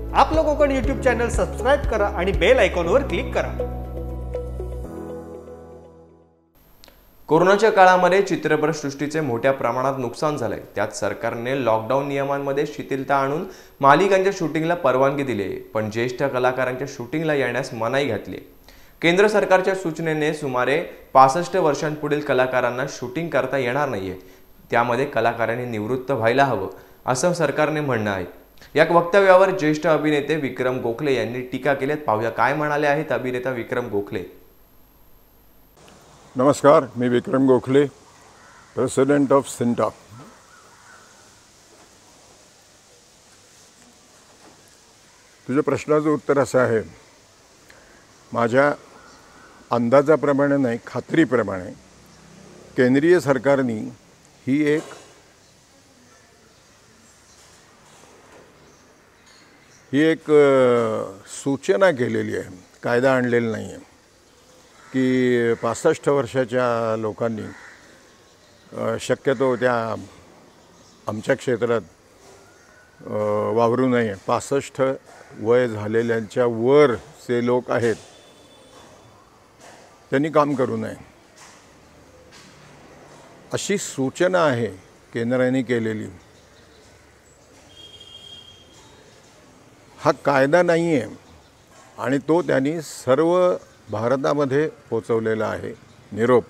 आपलं Konkan YouTube channel subscribe करा आणि बेल आयकॉनवर क्लिक करा। कोरोनाच्या काळामध्ये चित्रपटसृष्टीचे मोठ्या प्रमाणात नुकसान झाले। त्यात सरकारने लॉकडाऊन नियमांमध्ये शिथिलता आणून मालिकांच्या शूटिंगला परवानगी दिली, पण ज्येष्ठ कलाकारांच्या शूटिंगला येण्यास मनाई घातली। केंद्र सरकारच्या सूचनेने सुमारे 65 वर्षांपुढील कलाकारांना शूटिंग करता येणार नाहीये। त्यामध्ये कलाकारांनी निवृत्त व्हायला हवं असं सरकारने म्हणणं आहे। या वक्तव्यावर ज्येष्ठ अभिनेते विक्रम गोखले यांनी टीका केली। पाहूया काय म्हणाले आहेत अभिनेता विक्रम गोखले। नमस्कार, मी विक्रम गोखले, प्रेसिडेंट ऑफ सिंटा। तुझ्या प्रश्नाचं उत्तर असं आहे, माझ्या अंदाजाप्रमाणे नाही, खात्रीप्रमाणे केंद्रीय सरकारने ही एक सूचना केलेली आहे, कायदा आणलेला नाही आहे की 65 वर्षाच्या लोकांनी शक्यतो त्या आमच्या क्षेत्रात वावरू नये। 65 वय झालेल्यांच्या वर जे लोक आहेत त्यांनी काम करू नये अशी सूचना आहे केंद्राने केलेली। हा कायदा नाही आहे आणि तो त्यांनी सर्व भारतामध्ये पोचवलेला आहे निरोप।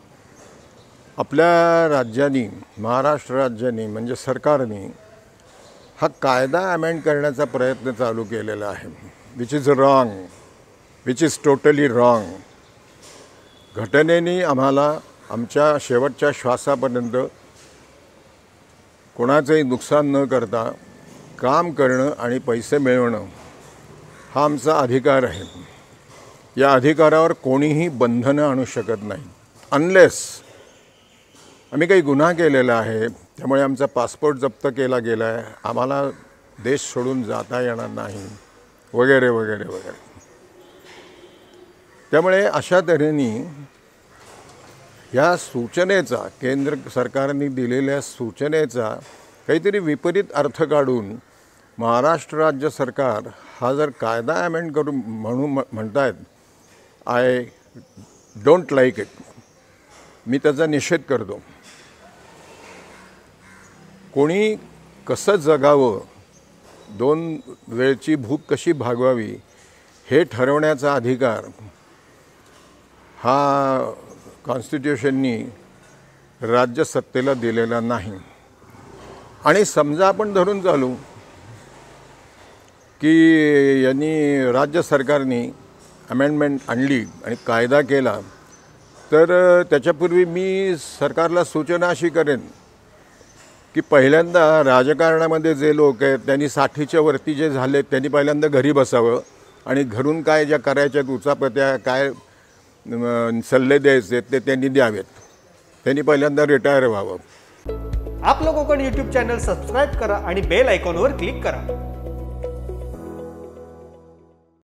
आपल्या राज्याने, महाराष्ट्र राज्याने म्हणजे सरकारने हा कायदा अमेंड करण्याचा प्रयत्न चालू केलेला आहे, which is wrong, which is totally wrong. घटनेने आम्हाला आमच्या शेवटच्या श्वासापर्यंत कोणाचंही नुकसान न करता काम करणं आणि पैसे मिळवणं हा आमचा अधिकार आहे। या अधिकारावर कोणीही बंधनं आणू शकत नाही, अनलेस आम्ही काही गुन्हा केलेला आहे, त्यामुळे आमचा पासपोर्ट जप्त केला गेला आहे, आम्हाला देश सोडून जाता येणार नाही, वगैरे वगैरे वगैरे। त्यामुळे अशा तऱ्हेने या सूचनेचा, केंद्र सरकारने दिलेल्या सूचनेचा काहीतरी विपरीत अर्थ काढून महाराष्ट्र राज्य सरकार हा जर कायदा अमेंड करून म्हणतायत, आय डोंट लाईक इट, मी त्याचा निषेध करतो। कोणी कसं जगावं, 2 वेळची भूक कशी भागवावी हे ठरवण्याचा अधिकार हा कॉन्स्टिट्यूशननी राज्य सत्तेला दिलेला नाही। आणि समजा आपण धरून चालू की यांनी राज्य सरकारने अमेंडमेंट आणली आणि कायदा केला, तर त्याच्यापूर्वी मी सरकारला सूचना अशी करेन की पहिल्यांदा राजकारणामध्ये जे लोक आहेत त्यांनी 60च्या वरती जे झाले त्यांनी पहिल्यांदा घरी बसावं आणि घरून काय ज्या करायच्या उचापत्या, काय सल्ले द्यायचे ते त्यांनी द्यावेत। त्यांनी पहिल्यांदा रिटायर व्हावं। आपलं कोकण यूट्यूब चॅनल सबस्क्राइब करा आणि बेल आयकॉनवर क्लिक करा।